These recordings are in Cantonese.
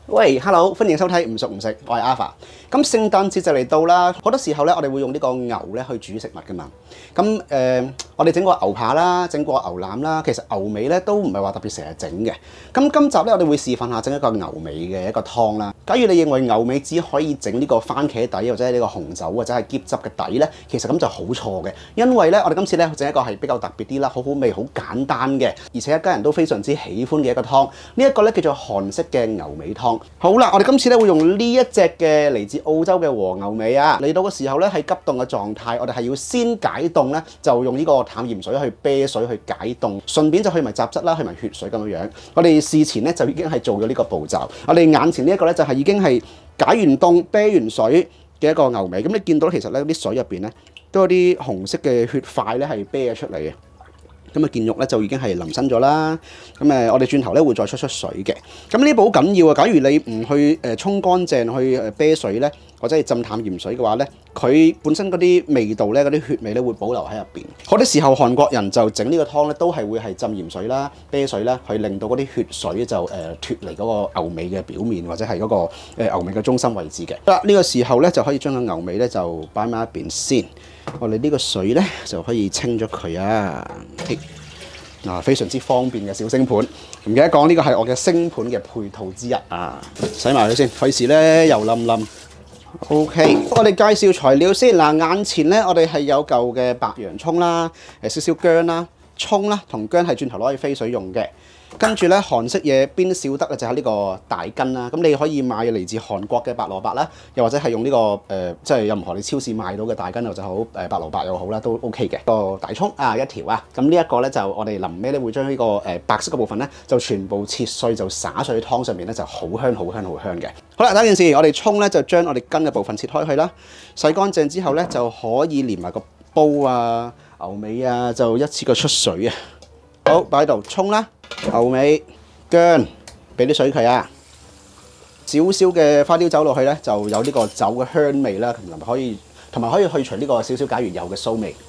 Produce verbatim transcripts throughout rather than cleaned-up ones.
喂 ，Hello， 歡迎收睇唔熟唔食，我係 Alpha。咁聖誕節就嚟到啦，好多時候咧，我哋會用呢個牛咧去煮食物噶嘛。咁誒、呃，我哋整過牛扒啦，整過牛腩啦，其實牛尾咧都唔係話特別成日整嘅。咁今集咧，我哋會示範下整一個牛尾嘅一個湯啦。假如你認為牛尾只可以整呢個番茄底，或者係呢個紅酒或者係椰汁嘅底咧，其實咁就好錯嘅。因為咧，我哋今次咧整一個係比較特別啲啦，好好味、好簡單嘅，而且一家人都非常之喜歡嘅一個湯。呢、這、一個咧叫做韓式嘅牛尾湯。好啦，我哋今次咧會用呢一隻嘅嚟自澳洲嘅和牛尾啊，嚟到嘅時候咧係急凍嘅狀態，我哋係要先解凍咧，就用呢個淡鹽水去啤水去解凍，順便就去埋雜質啦，去埋血水咁樣樣。我哋事前咧就已經係做咗呢個步驟。我哋眼前呢一個咧就係已經係解完凍、啤完水嘅一個牛尾。咁你見到其實咧啲水入邊咧都有啲紅色嘅血塊咧係啤咗出嚟嘅。咁啊，件肉咧就已經係淋身咗啦。咁誒，我哋轉頭咧會再出出水嘅。咁呢步好緊要啊！假如你唔去誒沖乾淨去誒啤水咧，或者係浸淡鹽水嘅話咧，佢本身嗰啲味道咧、嗰啲血味咧會保留喺入邊。好多時候韓國人就整呢個湯咧，都係會係浸鹽水啦、啤水啦，去令到嗰啲血水就誒脫離嗰個牛尾嘅表面，或者係嗰個誒牛尾嘅中心位置嘅。好啦，呢個時候咧就可以將個牛尾咧就擺埋一邊先。我哋呢個水咧就可以清咗佢啊！嗱，非常之方便嘅小星盤，唔記得講呢個係我嘅星盤嘅配套之一啊！洗埋佢先，費事咧油冧冧。OK， 我哋介紹材料先嗱，眼前咧我哋係有嚿嘅白洋葱啦，誒少少薑啦、葱啦，同薑係轉頭攞去飛水用嘅。跟住咧，韓式嘢邊少得嘅就係呢個大根啦。咁你可以買嚟自韓國嘅白蘿蔔啦，又或者係用呢、這個誒、呃，即係任何你超市買到嘅大根又就好，誒白蘿蔔又好啦，都 OK 嘅。個大葱啊一條啊，咁呢一個咧就我哋臨尾咧會將呢、這個誒、呃、白色嘅部分咧就全部切碎，就灑上去湯上面咧就好香好香好香嘅。好啦，第一件事我哋葱咧就將我哋根嘅部分切開去啦，洗乾淨之後咧就可以連埋個煲啊、牛尾啊，就一次過出水啊。好，擺喺度葱啦。牛尾薑，俾啲水佢啊，少少嘅花雕酒落去咧，就有呢個酒嘅香味啦，同埋可以同埋可以去除呢個少少假如有嘅臊味。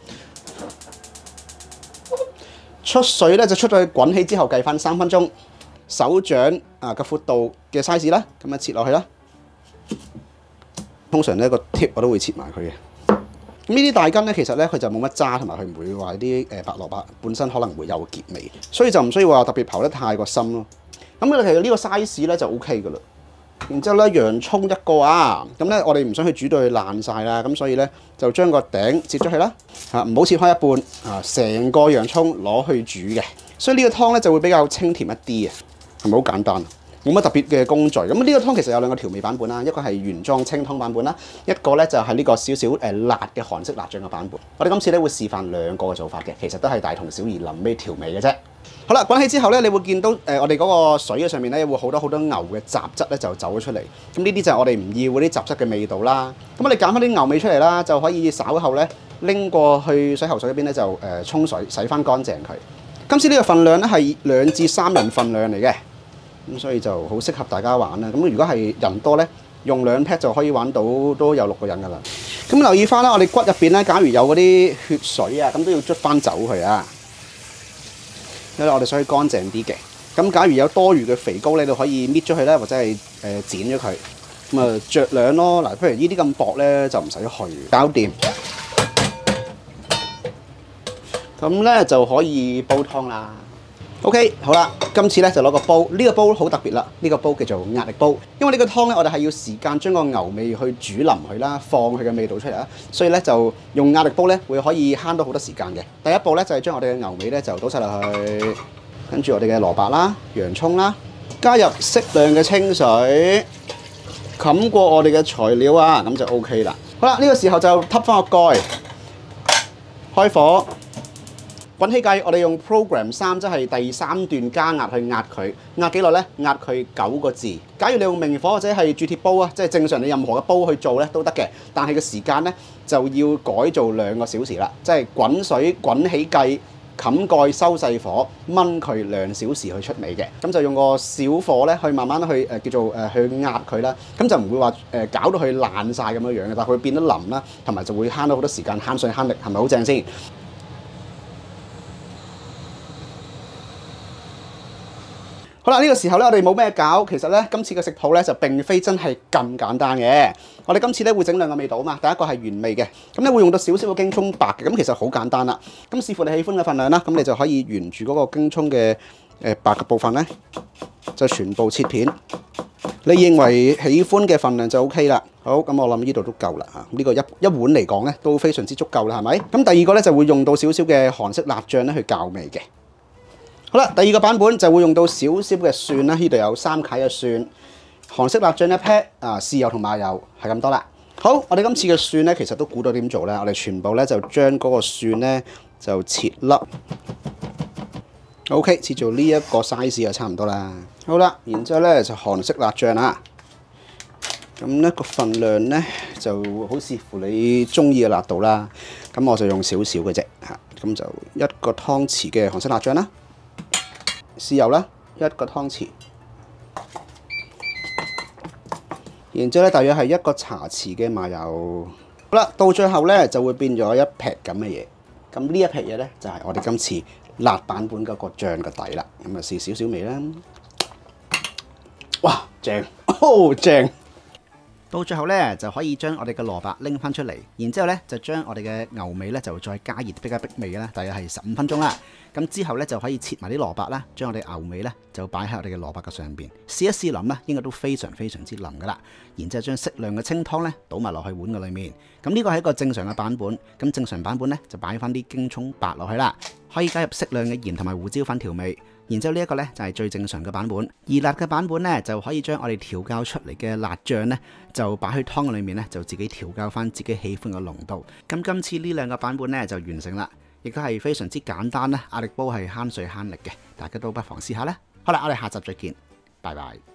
出水咧就出到去滾起之後計翻三分鐘，手掌啊嘅闊度嘅 size 啦，咁樣切落去啦。通常呢個 tip 我都會切埋佢嘅。咁呢啲大根咧，其實咧佢就冇乜渣，同埋佢唔會話啲誒白蘿蔔本身可能會有結味，所以就唔需要話特別刨得太過深咯。咁其實呢個 size 咧就 O K 噶啦。然之後咧，洋葱一個啊，咁咧我哋唔想去煮到佢爛晒啦，咁所以咧就將個頂切咗佢啦，嚇唔好切開一半啊，成個洋葱攞去煮嘅，所以呢個湯咧就會比較清甜一啲啊，係咪好簡單？冇乜特別嘅工序，咁呢個湯其實有兩個調味版本啦，一個係原裝清湯版本啦，一個咧就係呢個少少誒辣嘅韓式辣醬嘅版本。我哋今次咧會示範兩個嘅做法嘅，其實都係大同小異，臨尾調味嘅啫。好啦，滾起之後咧，你會見到誒我哋嗰個水嘅上面咧會好多好多牛嘅雜質咧就走咗出嚟，咁呢啲就係我哋唔要嗰啲雜質嘅味道啦。咁我哋揀翻啲牛尾出嚟啦，就可以稍後咧拎過去水喉水嗰邊咧就誒沖水洗翻乾淨佢。今次呢個份量咧係兩至三人份量嚟嘅。咁所以就好適合大家玩啦。咁如果係人多咧，用兩 pat 就可以玩到都有六個人噶啦。咁留意翻啦，我哋骨入邊咧，假如有嗰啲血水啊，咁都要捽翻走佢啊。因為我哋想去乾淨啲嘅。咁假如有多餘嘅肥膏咧，你可以搣咗佢咧，或者係誒剪咗佢。咁啊酌量咯。嗱，譬如呢啲咁薄咧，就唔使去，搞掂。咁咧就可以煲湯啦。OK， 好啦，今次咧就攞個煲，呢、這個煲好特別啦，呢、這個煲叫做壓力煲，因為呢個湯咧我哋係要時間將個牛尾去煮腍佢啦，放佢嘅味道出嚟啦，所以咧就用壓力煲咧會可以慳到好多時間嘅。第一步咧就係、是、將我哋嘅牛尾咧就倒晒落去，跟住我哋嘅蘿蔔啦、洋葱啦，加入適量嘅清水，冚過我哋嘅材料啊，咁就 OK 啦。好啦，呢、這個時候就揼翻個蓋，開火。滾起計，我哋用 program 三，即係第三段加壓去壓佢，壓幾耐咧？壓佢九個字。假如你用明火或者係鑄鐵煲啊，即係正常你任何嘅煲去做咧都得嘅，但係個時間咧就要改做兩個小時啦，即係滾水滾起計，冚蓋收細火，燜佢兩小時去出味嘅。咁就用個小火咧去慢慢去誒、呃、叫做誒、呃、去壓佢啦，咁就唔會話誒、呃、搞到佢爛晒咁樣樣嘅，但係佢變得腍啦，同埋就會慳到好多時間，慳水慳力，係咪好正先？ 好啦，呢個時候咧，我哋冇咩搞。其實咧，今次嘅食譜咧就並非真係咁簡單嘅。我哋今次咧會整兩個味道啊嘛。第一個係原味嘅，咁咧會用到少少嘅京葱白嘅。咁其實好簡單啦。咁視乎你喜歡嘅份量啦，咁你就可以沿住嗰個京葱嘅誒白嘅部分咧，就全部切片。你認為喜歡嘅份量就 O K 啦。好，咁我諗呢度都夠啦嚇。呢個一一碗嚟講咧都非常之足夠啦，係咪？咁第二個咧就會用到少少嘅韓式辣醬咧去校味嘅。好啦，第二個版本就會用到少少嘅蒜啦，呢度有三契嘅蒜，韓式辣醬一 pat 啊，豉油同麻油係咁多啦。好，我哋今次嘅蒜咧，其實都估到點做咧，我哋全部咧就將嗰個蒜咧就切粒 ，OK， 切做呢一個 size 就差唔多啦。好啦，然之後咧就韓式辣醬啦，咁咧個份量咧就好視乎你中意嘅辣度啦。咁我就用少少嘅啫嚇，咁就一個湯匙嘅韓式辣醬啦。豉油啦，一個湯匙，然之後咧，大約係一個茶匙嘅麻油。好啦，到最後咧就會變咗一撇咁嘅嘢。咁呢一撇嘢咧就係我哋今次辣版本嗰個醬嘅底啦。咁啊試少少味啦。哇，正，哦正！到最後咧就可以將我哋嘅蘿蔔拎翻出嚟，然之後咧就將我哋嘅牛尾咧就再加熱逼一逼味啦，大約係十五分鐘啦。咁之後咧就可以切埋啲蘿蔔啦，將我哋牛尾咧就擺喺我哋嘅蘿蔔嘅上邊，試一試腍啦，應該都非常非常之腍噶啦。然之後將適量嘅清湯咧倒埋落去碗嘅裏面。咁呢個係一個正常嘅版本，咁正常版本咧就擺翻啲京葱白落去啦，可以加入適量嘅鹽同埋胡椒粉調味。然之後呢一個咧就係最正常嘅版本，而辣嘅版本咧就可以將我哋調校出嚟嘅辣醬咧就擺去湯嘅裏面咧，就自己調校翻自己喜歡嘅濃度。咁今次呢兩個版本咧就完成啦，亦都係非常之簡單啦。壓力煲係慳水慳力嘅，大家都不妨試下啦。好啦，我哋下集再見，拜拜。